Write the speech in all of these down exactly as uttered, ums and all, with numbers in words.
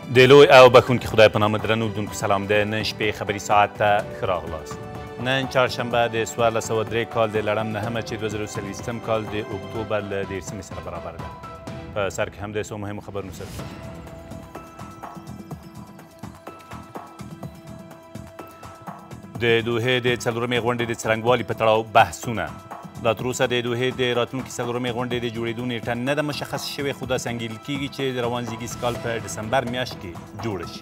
د لوی او بخونکي خدای په نامه درنو لیدونکو سلام دی. نن شپې خبري ساعت ته ښه راغلاست. نن چهارشنبه د څوارلس سوه درې کال د لړم نهمه چې دوه زره څلوېښتم کال د اکتوبر له دېرشمې سره برابر ده. په سر کې هم د څو مهمو خبرونو سره د دوحې د څلورمې غونډې د څرنګوالي په تړاو بحثونه. لا تر اوسه د دوحې د راتلونکي څلورمې غونډې د جوړېدو نیټه نه ده مشخص شوې، خو داسې انګېرل کېږي چې د روان زېږدیز کال په ډسمبر میاشت کې جوړه شي.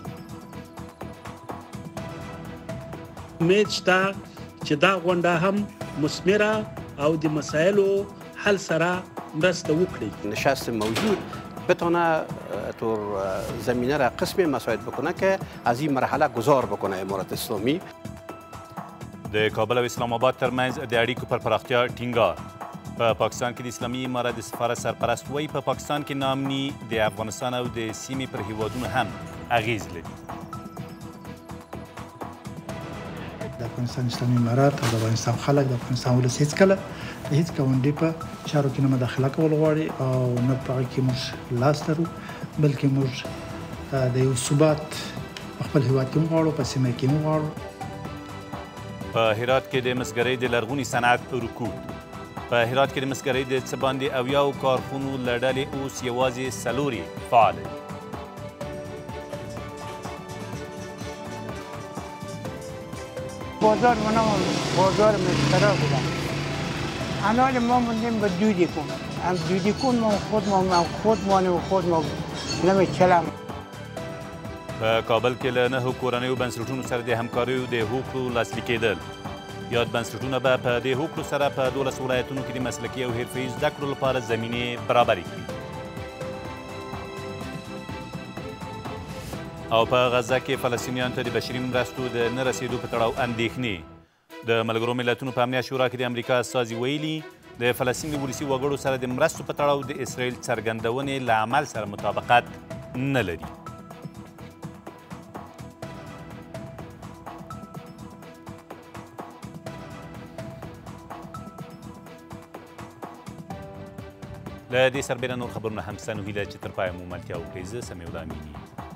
امید شته چې دا غونډه هم مثمره او د مسایلو حل سره مرسته وکړي. نشست موجود بتونه طور زمینه را قسم مساعد بکنه که از این مرحله گذار بکنه امارت اسلامی. د کابل او اسلام آباد ترمنځ د اړیکو پر پراختیا ټینګار. په پاکستان کې د اسلامي امارت د سفارت سرپرست وایي په پاکستان کې ناامني د افغانستان او د سیمې پر هیوادونو هم اغیز لري. د افغانستان اسلامي امارت او د افغانستان خلک د افغانستان ولس هېڅکله د هېڅ ګاونډي په چارو کې نه مداخله کول غواړي او نه په هغه کې موږ لاس لرو، بلکې موږ د یو ثبات په خپل هېواد کې هم غواړو، په سیمه کې هم غواړو. په هرات کې د مسګرۍ د لرغوني صنعت رکود. په هرات کې د مسګرۍ د څه باندې اویاو کارخونو له ډلې اوس یوازې څلور فعال دي. بازار منم بازار مشترک بودم. الان ما موندیم به دودی کن هم دودی کن ما خود ما خود مانه و خود ما نمیچلم. په کابل کې له نهو کورنیو بنسټونو سره د همکاریو د هوکړو لاسلیک کېدل. یاد بنسټونه به په دې هوکړو سره په دولس ولایتونو کې د مسلکي او حرفه‌ایي زده کړو لپاره زمینې برابرې کړي. او په غزه کې فلسطینیانو ته د بشري مرستو د نه رسېدو په تړاو اندېښنې. د ملګرو ملتونو په امنیت شورا کې د امریکا استازي ویلي د فلسطین د ولسي وګړو سره د مرستو په تړاو د اسرائیل څرګندونې له عمل سره مطابقت نه لري. له دې سربېره نور خبرونه هم ستا نو هیله چې تر پایه مو ملتیا وکړئ. زه سمیع امیني.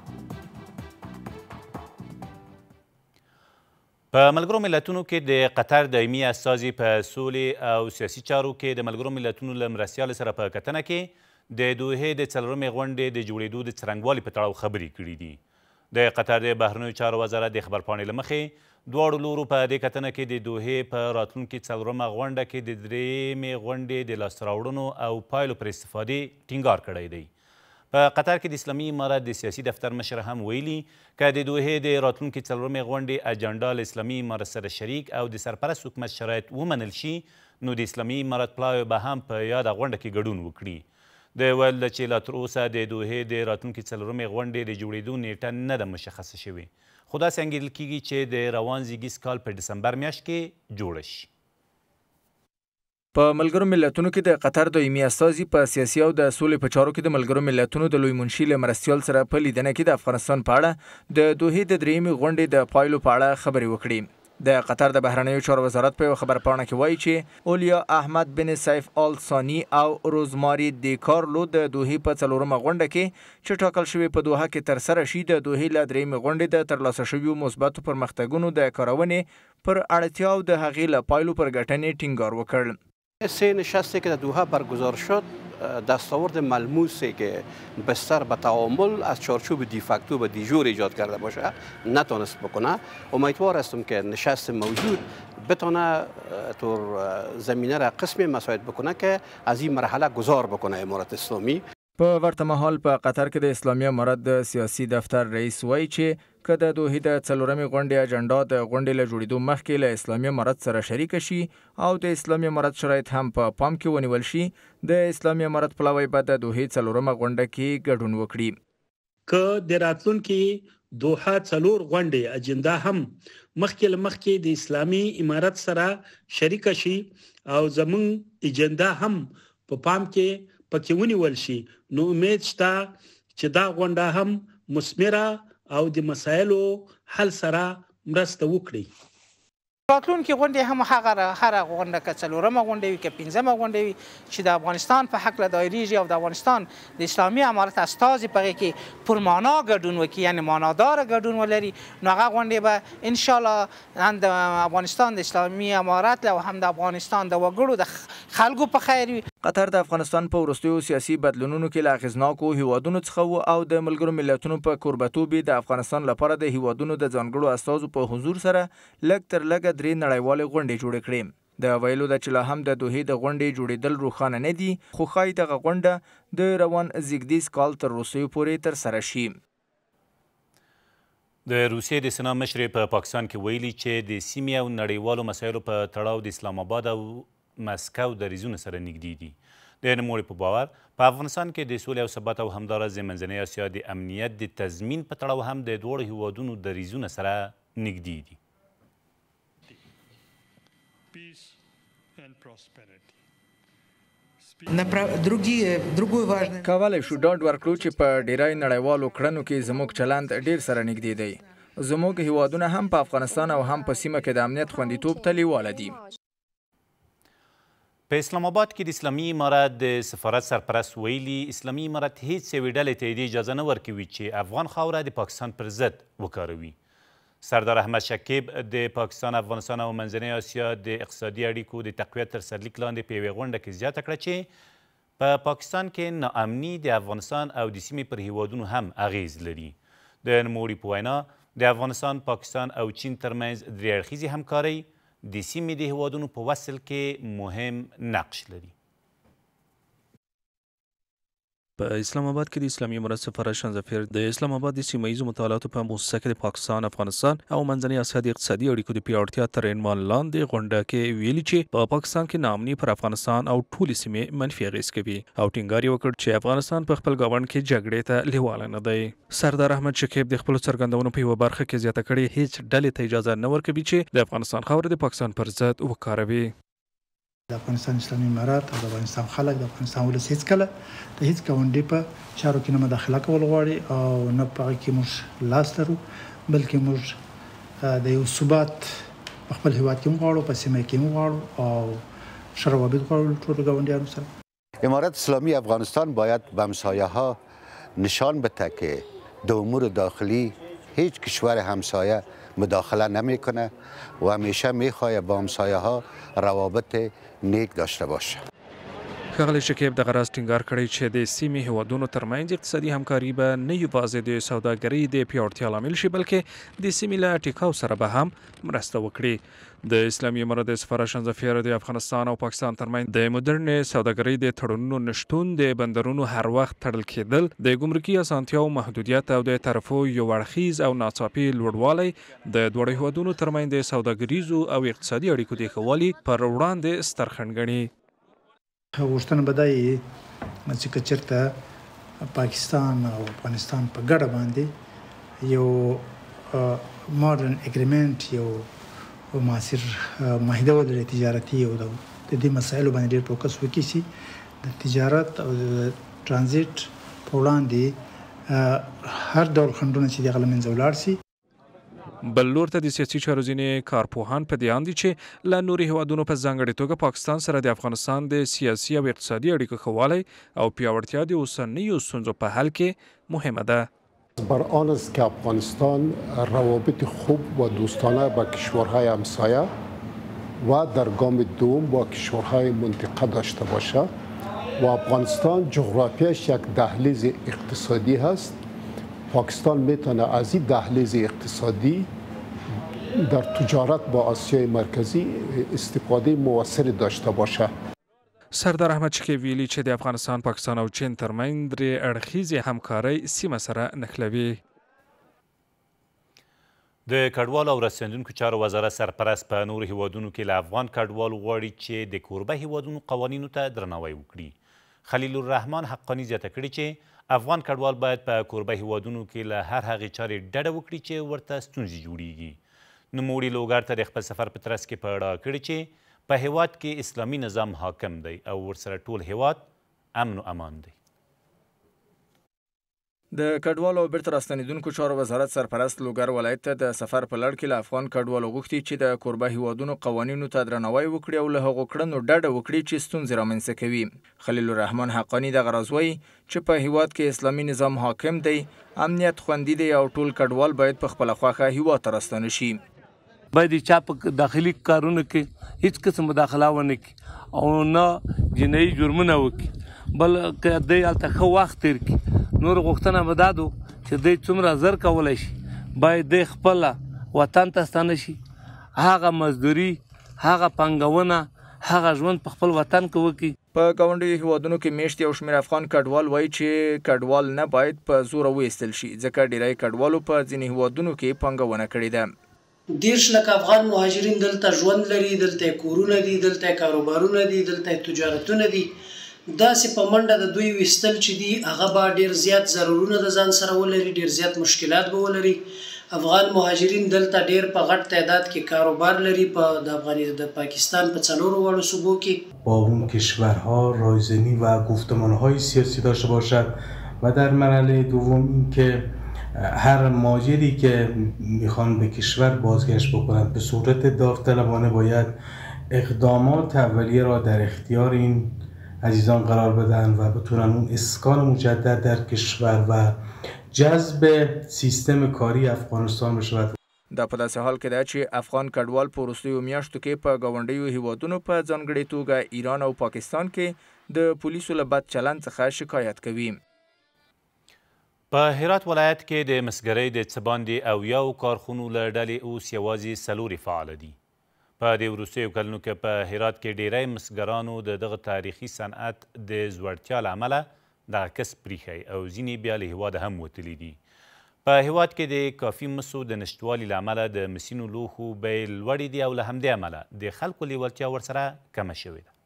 په ملګرو ملتونو کې د قطر دایمي استازي په سولې او سیاسي چارو کې د ملګرو ملتونو له مرستیالو سره په کتنه کې د دوحې د څلورمې غونډې د جوړېدو د څرنګوالي په تړاو خبرې کړي دي. د قطر د بهرنیو چارو وزارت د خبرپاڼې له مخې دواړو لورو په دې کتنه کې د دوحې په راتلونکي څلورمه غونډه کې د درېیمې غونډې د لاسته راوړنو او پایلو پر استفادې ټینګار کړی دی. په قطر کې د اسلامي امارت د سیاسي دفتر مشر هم ویلي که د دوحې د راتلونکي څلورمې غونډې اجنډا له اسلامي امارت سره شریک او د سرپرست حکومت شرایط ومنل شي نو د اسلامي امارت پلاوی به هم په یاده غونډه کې ګډون وکړي. د ویل ده چې لا تر اوسه د دوحې د راتلونکي څلورمې غونډې د جوړېدو نیټه نه ده مشخصه شوې، خو داسې انګېرل کېږي چې د روان زېږدیز کال په ډسمبر میاشت کې جوړه شي. په ملګرو ملتونو کې د قطر دایمي استازي په سیاسي او د سولې په چارو کې د ملګرو ملتونو د لوی منشي له مرستیال سره په لیدنه کې د افغانستان په اړه د دوحې د درېیمې غونډې د پایلو په اړه خبرې وکړي. د قطر د بهرنیو چارو وزارت په یوه خبرپاڼه کې وایي چې اولیا احمد بن سیف آل ثاني او روزماري دی کارلو د دوحې په څلورمه غونډه کې چې ټاکل شوې په دوحه کې ترسره شي د دوحې له درېیمې غونډې د ترلاسه شویو مثبتو پرمختګونو د کارونې پر اړتیاو د هغې له پایلو پر ګټنې ټینګار وکړ. سه نشستی که در دوحه برگزار شد دستاورد ملموسی که بستر به تعامل از چارچوب دیفکتو و دیجور ایجاد کرده باشه نتونست بکنه. امیدوار هستم که نشست موجود بتونه طور زمینه را قسم مساعد بکنه که از این مرحله گذار بکنه امارت اسلامی. په ورته مهال په قطر کې د اسلامي امارت د سیاسي دفتر رئیس وایي چې که د دوحې د څلورمې غونډې اجنډا د غونډې له جوړېدو مخکې له اسلامي امارت سره شریکه شي او د اسلامي امارت شرایط هم په پا پام کې ونیول شي، د اسلامي امارت پلاوی به د دوحې څلورمه غونډه کې ګډون وکړي. که د راتلونکي دوحه څلور غونډې اجنډا هم مخکې له مخکې د اسلامي امارت سره شریکه شي او زموږ اجنډا هم په پام کې پکې ونیول شي نو امید شته چې دا غونډه هم مثمره او د مسایلو حل سره مرسته وکړي. راتلونکي غونډې هم هغه هره غونډه که څلورمه غونډه وي که پنځمه غونډه وي چې د افغانستان په هکله دایریږي او د افغانستان د اسلامي امارت استازي په هغې کې پرمانا ګډون وکړي یعنې معناداره ګډون ولري نو هغه غونډې به انشاءالله هم د افغانستان د اسلامي امارت او هم د افغانستان د وګړو د خلکو په خیر وي. قطر د افغانستان په وروستیو سیاسي بدلونونو کې له اغېزناکو هیوادونو څخه و او د ملګرو ملتونو په کوربتوب د افغانستان لپاره د هیوادونو د ځانګړو استازو په حضور سره لږ تر لږه درې نړیوالې غونډې جوړې کړې. د ویلو ده چې لا هم د دوحې د غونډې جوړېدل روښانه نه دي خو ښایي دغه غونډه د روان زیږدیز کال تر روسیې پورې ترسره شي. د روسیې د سنا مشرې په پاکستان کې ویلي چې د سیمې او نړیوالو مسایلو په تړاو د اسلام آباد او مسکو دریځونه سره نږدې دي. د نوموړي په باور په افغانستان کې د سولې او ثبات او همداراز د منځنۍ اسیا د امنیت د تضمین په تړاو هم د دواړو هیوادونو دریځونه سره نږدې دي. کولی شو ډاډ ورکړو چې په ډیری نړیوالو کړنو کې زموږ چلند ډیر سره نږدې دی. زموږ هیوادونه هم په افغانستان او هم په سیمه کې د امنیت خوندیتوب ته لیواله دي. په اسلام آباد کې د اسلامي امارت د سفارت سرپرست ویلي اسلامي امارت هیڅ یوې ډلې ته دې اجازه نه ورکوي چې افغان خاوره د پاکستان پر ضد وکاروي. سردار احمد شکیب د پاکستان افغانستان او منځنۍ اسیا د اقتصادي اړیکو د تقویت تر سرلیک لاندې په یوې غونډه کې زیاته کړه چې په پاکستان کې ناامني د افغانستان او د سیمې پر هیوادونو هم اغیز لري. د نوموړي په وینا د افغانستان، پاکستان او چین ترمنځ درې اړخیزې همکارۍ د سیمې د هیوادونو په وصل کې مهم نقش لري. په اسلام آباد کې د اسلامي امارت سفارت شانزفیر د اسلام آباد د سیمه ییزو مطالعاتو په موسسه کې د پاکستان، افغانستان او منځنۍ اسیا د اقتصادي اړیکو د پیاوړتیا تر عنوان لاندې غونډه کې ویلي چې په پاکستان کې ناامني پر افغانستان او ټولې سیمې منفي اغېز کوي او ټینګار یې وکړ چې افغانستان په خپل ګاونډ کې جګړې ته لیواله نه دی. سردار احمد شکیب د خپلو څرګندونو په یوه برخه کې زیاته کړې هیڅ ډلې ته اجازه نه ورکوي چې د افغانستان خاوره د پاکستان پر ضد وکاروي. د افغانستان اسلامي امارت او د افغانستان خلک د افغانستان ولس هیڅ کله د هیڅ ګاونډي په چارو کې نه مداخله کول غواړي او نه په هغه کې موږ لاس لرو بلکې موږ د یو ثبات په خپل هیواد کې هم غواړو، په سیمه کې هم غواړو او ښه روابط غواړو ټولو ګاونډیانو سره. امارت اسلامی افغانستان باید به همسایه ها نشان بده که د امور داخلی هیچ کشور همسایه مداخله نمیکنه و همیشه میخواد با همسایه ها روابط نیک داشته باشه. ښاغلی شکیب دغه راز ټینګار کړی چې د سیمې هیوادونو ترمنځ اقتصادي همکاري به نه یوازې د سوداګرۍ د پیاوړتیا لامل شي بلکې د سیمې له ټیکاو سره به هم مرسته وکړي. د اسلامي امارت د سفارت شانزفیر د افغانستان او پاکستان ترمنځ د مدرن سوداګرۍ د تړونونو نشتون، د بندرونو هر وخت تړل کېدل، د ګمرکي اسانتیاو محدودیت او د طرفو یو اړخیز او ناڅاپي لوړوالی د دواړو هیوادونو ترمنځ د سوداګریزو او اقتصادي اړیکو د ښه والي پر وړاندې ستر خنډ ګڼي. غوښتنه به دا وي چې که چېرته پاکستان او افغانستان په ګډه باندې یو ماډرن اګریمنټ، یو معاصر معاهده ولري تجارتي او د دې مسایلو باندې ډېر فوکس وکړي چې د تجارت او د ترانزیت په وړاندې هر ډول خنډونه چې دغه له منځه ولاړ شي. بل لور ته د سیاسي چارو ځینې کارپوهان په دې اند دي چې له نورو هیوادونو په ځانګړې توګه پاکستان سره د افغانستان د سیاسي او اقتصادي اړیکو ښه والی او پیاوړتیا د اوسنیو ستونزو په حل کې مهمه ده. بر آن است که افغانستان روابط خوب و دوستانه با کشورهای همسایه و در گام دوم با کشورهای منطقه داشته باشد و افغانستان جغرافیاش یک دهلیز اقتصادی هست. پاکستان میتونه از این دهلیز اقتصادی در تجارت با آسیای مرکزی استفاده موثر داشته باشه. سردار احمد شکیب ویلي چې د افغانستان، پاکستان او چین ترمنځ درې اړخیزې همکارۍ سیمه سره نښلوي. د کډوالو او راستنیدونکو چارو وزارت سرپرست په نورو هیوادونو کې له افغان کډوالو غواړي چې د کوربه هیوادونو قوانینو ته درناوی وکړي. خلیل الرحمن حقانی زیاته کړې چې افغان کډوال باید په کوربه هیوادونو کې له هر هغې چارې ډډه وکړي چې ورته ستونزې جوړیږي. نوموړي لوګر ته د خپل سفر په ترڅ کې په اړه کړي چې په هیواد کې اسلامي نظام حاکم دی او ورسره ټول هیواد امن و امان دی. د کډوالو او بیرته راستنیدونکو چارو وزارت سرپرست لوګر ولایت ته د سفر په لړ کې له افغان کډوالو غوښتي چې د کوربه هیوادونو قوانینو ته درناوی وکړي او له هغو کړنو ډډه وکړي چې ستونزې رامنځته کوي. خلیل الرحمن حقانی دغه راز وایي چې په هیواد کې اسلامي نظام حاکم دی، امنیت خوندي دی او ټول کډوال باید په خپله خوښه هیواد ته راستانه شي. باید چا په داخلي کارونو کې هیڅ قسم مداخله ونه کړي او نه جنایي جرمونه وکړي، بل که دی هلته ښه وخت تېر کړي. نور غوښتنه به دا ده چې دی څومره زر کولی شي باید دی خپله وطن ته ستانه شي، هغه مزدوري، هغه پانګونه، هغه ژوند په خپل وطن کې وکړي. په ګاونډیو هیوادونو کې میشت یو شمېر افغان کډوال وایي چې کډوال نه باید په زوره وایستل شي، ځکه ډیری کډوالو په ځینې هیوادونو کې پانګونه کړې ده. دیرش لکه افغان مهاجرین دلته ژوند لري، دلته کورونه دي، دلته کاروبارونه دي، دلته تجارتونه دي. داسې په منډه د دوی ویستل چې دي هغه به ډیر زیات ضررونه د ځان سره ولري، ډیر زیات مشکلات به ولري. افغان مهاجرین دلته ډیر په غټ تعداد کې کاروبار لري په د افغانستان د پاکستان په څلورو واړو صوبو کې. با اون کشورها رایزنی و گفتمانهای سیاسی داشته باشد و در مرحله دوم اینکه هر مهاجری که میخوان به کشور بازگشت بکنند به صورت داوطلبانه باید اقدامات اولیه را در اختیار این عزیزان قرار بدن و بتونن اون اسکان مجدد در کشور و جذب سیستم کاری افغانستان بشود. دا په داسې حال کې ده چې افغان کډوال په وروستیو میاشتو کې په ګاونډیو هیوادونو په ځانګړې توګه ایران او پاکستان کې د پولیسو له بد چلند څخه شکایت کوي. په هرات ولایت کې د مسګرۍ د څه باندې اویاو کارخونو له ډلې اوس یوازې څلورې فعاله دي. په دې وروستیو کلونو کې په هرات کې ډیری مسګرانو د دغه تاریخي صنعت د زوړتیا له امله دغه کسب پریښی او ځینې بیا له هیواده هم وتلي دي. په هیواد کې د کافي مسو د نشتوالي له امله د مسینو لوښو بیې لوړې دي او له همدې امله د خلکو لیوالتیا ورسره کمه شوې ده.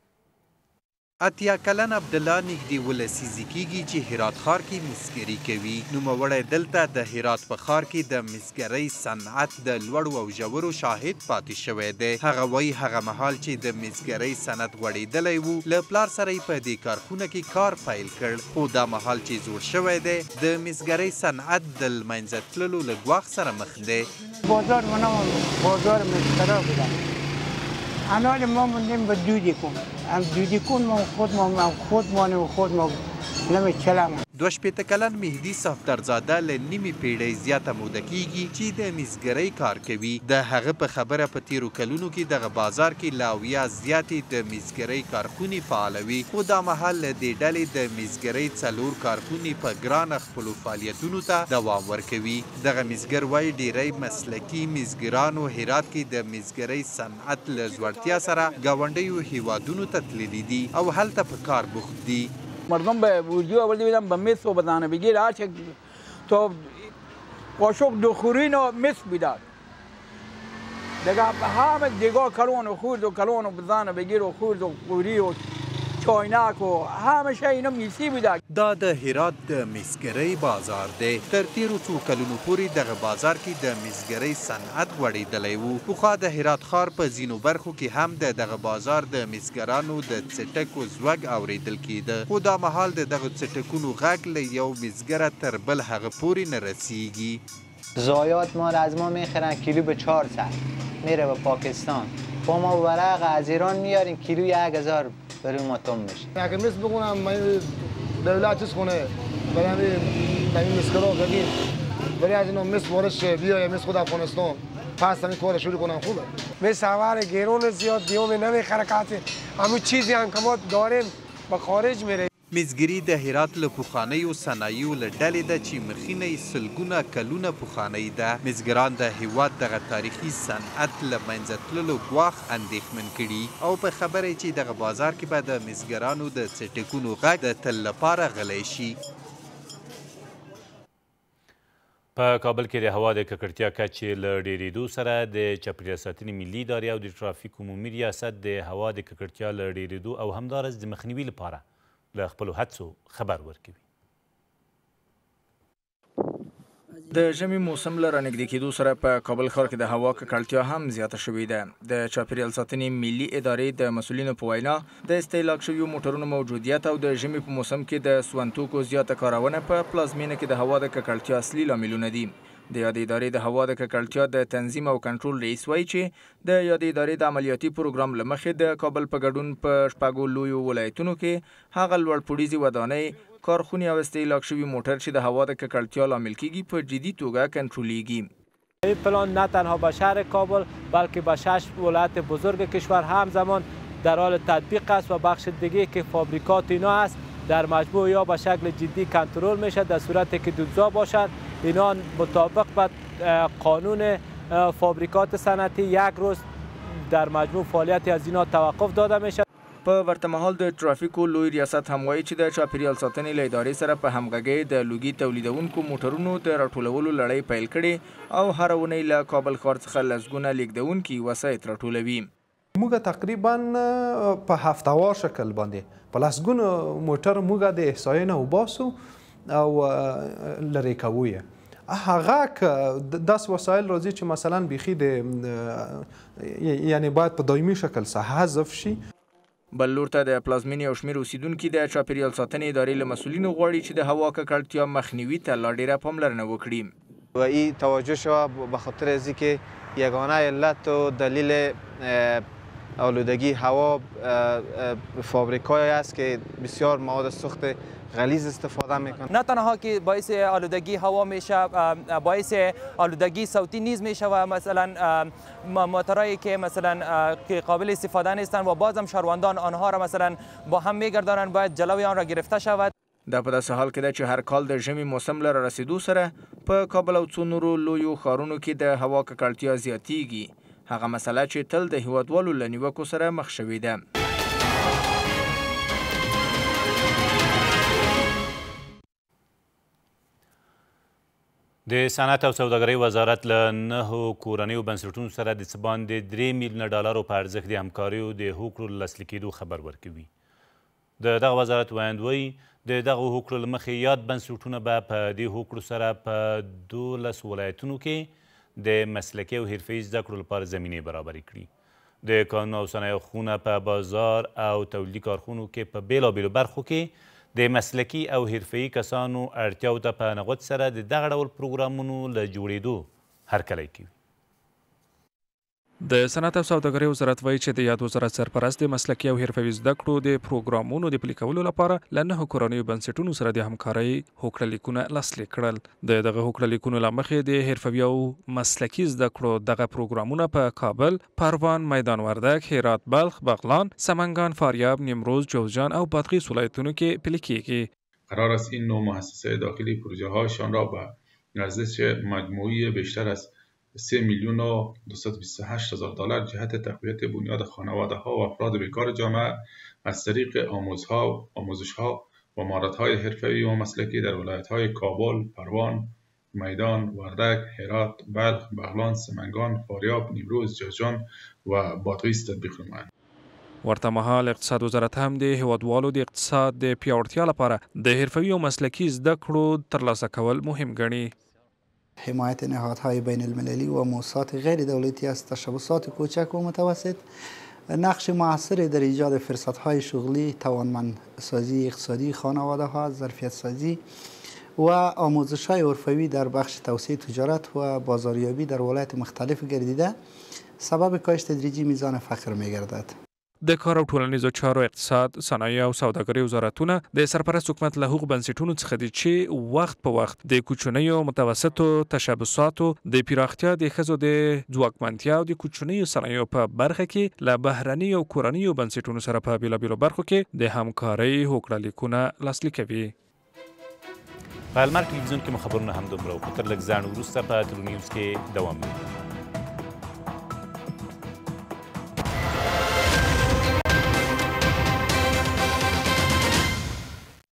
اتیا کلن عبدالله نږدې ولسیزې کیږي چې هرات ښار کې مسګري کوي. نوموړی دلته د هرات په ښار کې د مسګرۍ صنعت د لوړو او ژورو شاهد پاتې شوی دی. هغه وایي هغه مهال چې د مسګرۍ صنعت غوړېدلی و له پلار سره یې په دې کارخونه کې کار پیل کړ، خو دا مهال چې زوړ شوی دی د مسګرۍ صنعت د له منځه تللو له ګواښ سره مخ دی. بازار منم بازار مسګرا بودم، الان ما موندیم به دودی کن هم دودی کن ما خود ما خود مانه و خود ما نمیچلم. دوه شپېته کلن مهدي صفدرزاده له نیمې پیړۍ زیاته موده کیږي چې د مسګرۍ کار کوي. د هغه په خبره په تیرو کلونو کې دغه بازار کې له اویا زیاتې د مسګرۍ کارخونې فعالوي، خو دا مهال له دې ډلې د مسګرۍ څلور کارخونې په ګرانه خپلو فعالیتونو ته دوام ورکوي. دغه مسګر وایي ډیری مسلکي مسګرانو هرات کې د مسګرۍ صنعت له زوړتیا سره ګاونډیو هیوادونو ته تللي دي او هلته په کار بوخت دي. مردم به ورودی آورده بیدن به مصر و بزنه بگیر هرچه تا قاشق دخورین و مصر بیدن دیگه همه دیگه کلون و خورد و کلون و بزنه بگیر و خورد و قوری و چاینک و همه شی اینا میسی بیدن. دا د هرات د مسګرۍ بازار دی. تر تیرو څو کلونو پورې دغه بازار کې د مسګرۍ صنعت غوړېدلی و. پخوا د هرات ښار په ځینو برخو کې هم د دغه بازار د مسګرانو د څټکو زوږ اورېدل کېده، خو دا مهال د دغه څټکونو غږ له یو مسګره تر بل هغه پورې نه رسیږي. ضایعات مال از ما میخرن کیلو به چهارصد میره به پاکستان، با ما ورق از ایران میاریم کیلو یک هزار برای ما تم میشه. اگه مثل بگونم من دولت چیز کنه برای همین مسکرا بگیر برای از اینا مثل وارد شه بیای مثل خود افغانستان پس همین کار شروع کنم خوبه. مثل سوار گرون زیاد دیوم نمیخره قطعه همون چیزی هم که ما داریم به خارج میره. مسګري د هرات له پخوانیو صنایعو له ډلې ده چې مخینه یې سلګونه کلونه پخوانی ده. مسګران د هیواد دغه تاریخي صنعت له منځه تللو ګواښ اندېښمن کړي او په خبره چې دغه بازار کې به د مسګرانو د څټکونو غږ د تل لپاره غلی شي. په کابل کې د هوا د ککړتیا کچې له ډېرېدو سره د چاپېریال ساتنې ملي ادارې او د ټرافیک عمومي ریاست د هوا د ککړتیا له ډېرېدو او همداراز د مخنیوي لپاره له خپلو هڅو خبر ورکوي. از د ژمي موسم له رانږدې کېدو سره په کابل ښار کې د هوا ککړتیا هم زیاته شوې ده. د چاپیریال ساتنې ملي ادارې د مسؤلینو په وینا د استهلاک شویو موټرونو موجودیت او د ژمي په موسم کې د سون توکو زیاته کارونه په پلازمینه کې د هوا د ککړتیا اصلي لاملونه دي. د یادې ادارې د هوا د ککړتیا د تنظیم او کنټرول رئیس وایي چې د یادې ادارې د عملیاتي پروګرام له مخې د کابل په ګډون په شپږو لویو ولایتونو کې هغه لوړ پوړیزې ودانۍ، کارخونې او استهلاک شوي موټر چې د هوا د ککړتیا لامل کیږي په جدي توګه کنټرلیږي. این پلان نه تنها به شهر کابل بلکه به شش ولایت بزرگ کشور همزمان در حال تطبیق است و بخش دیگه که فابریکات اینا است در مجموع یا به شکل جدی کنترل میشه در صورتی که دوزا باشد اینا مطابق با قانون فابریکات صنعتی یک روز در مجموع فعالیت از اینا توقف داده میشه. په ورته مهال د ترافیکو لوی ریاست هم وایي چې د چاپیریال ساتنې له ادارې سره په همغږۍ د لوګي تولیدونکو موټرونو د راټولولو لړۍ پیل کړې او هره اونۍ له کابل ښار څخه لسګونه لیږدونکي وسایط راټولوي. موږ تقریبا په هفتهوار شکل باندې په لسګونو موټر موږ د احصایې نه وباسو او لرې کوو یې. هغه که داسې وسایل راځي چې مثلا بیخي د یعنی باید په دایمي شکل څخه حذف شي. بل لور ته د پلازمینې او شمېر اوسیدونکي د چاپیریال ساتنې ادارې له مسؤلینو غواړي چې د هوا ککړتیا مخنیوي ته لا ډیره پاملرنه وکړي. و این توجه شود به خاطر از اینکه یگانه علت و دلیل آلودگی هوا فابریکایی است که بسیار مواد سوخت غلیظ استفاده میکنه. نه تنها که باعث آلودگی هوا میشه، باعث آلودگی صوتی نیز میشه و مثلا موتورایی که مثلا که قابل استفاده نیستند و بازم شهروندان آنها را مثلا با هم میگردانند، باید جلوی آن را گرفته شود. دا په داسې حال کې ده چې هر کال د ژمي موسم له رسیدو سره په کابل او څو نورو لویو ښارونو کې د هوا ککړتیا زیاتیږي. هغه مسله چې تل د هیوادوالو له نیوکو سره مخ شوې ده. د صنعت او سوداګرۍ وزارت له نهو کورنیو بنسټونو سره د څه باندې درې میلیونه ډالرو په ارزښت د همکاریو د هوکړو له لاسلیک کېدو خبر ورکوي. د دغه وزارت ویاند وایي د دغو هوکړو له مخې یاد بنسټونه به په دې هوکړو سره په دولس ولایتونو کې د مسلکي او حرفه‌ایي زده کړو لپاره زمینې برابرې کړي. د کانونو او صنایعو خونه په بازار او تولیدي کارخونو کې په بېلابېلو برخو کې د مسلکي او حرفه‌ایي کسانو اړتیاو ته په نغوت سره د دغه ډول پروګرامونو له جوړېدو هرکلی کوي. د صنعت او سوداګرۍ وزارت وایي چې د یاد وزارت سرپرست د مسلکي او حرفوي زده کړو د پروګرامونو د پلي کولو لپاره له نهو کورنیو بنسټونو سره د همکارۍ هوکړه لیکونه لاسلیک کړل. د دغه هوکړه لیکونو له مخې د حرفوي او مسلکي زده کړو دغه پروګرامونه په کابل، پروان، میدان وردک، هرات، بلخ، بغلان، سمنگان، فاریاب، نیمروز، جوزجان او بادغیس ولایتونو کې پلي کیږي. قرار است این نوع مؤسسه داخلی پروژه هایشان را به ارزش مجموعی بیشتر از سه میلیون و دویست و بیست و هشت هزار دلار جهت تقویت بنیاد خانواده ها و افراد بیکار جامعه از طریق آموزها آموزش ها و مهارت های حرفه‌ای و مسلکی در ولایت های کابل، پروان، میدان وردک، هرات، بلخ، بغلان، سمنگان، فاریاب، نیمروز، جوزجان و بادغیس تطبیق نمایند. ورته مهال اقتصاد وزارت هم د هیوادوالو د اقتصاد د پیاوړتیا لپاره د حرفوي او مسلکي زده کړو ترلاسه کول مهم ګڼي. حمایت نهادهای بین المللی و مؤسسات غیر دولتی از تشبثات کوچک و متوسط، نقش موثر در ایجاد فرصتهای شغلی، توانمندسازی اقتصادی خانواده ها، ظرفیت سازی و آموزش های حرفوی در بخش توسعه تجارت و بازاریابی در ولایت مختلف گردیده سبب کاهش تدریجی میزان فقر می گردد. د کار او ټولنیزو چارو، اقتصاد، صنایع او سوداګرۍ وزارتونه د سرپرست حکومت له هغو بنسټونو څخه دي چې وخت په وخت د کوچنیو متوسطو تشبثاتو د پراختیا، د ښځو د ځواکمنتیا او د کوچنیو صنایعو په برخه کې له بهرنیو او کورنیو بنسټونو سره په بېلابېلو برخو کې د همکارۍ هوکړه لیکونه لاسلیک کوي. په المار ټلویزیون کې مو خبرونه همدومره و، خو تر لږ ځنډ وروسته په ترو نیوز کې دوام لري.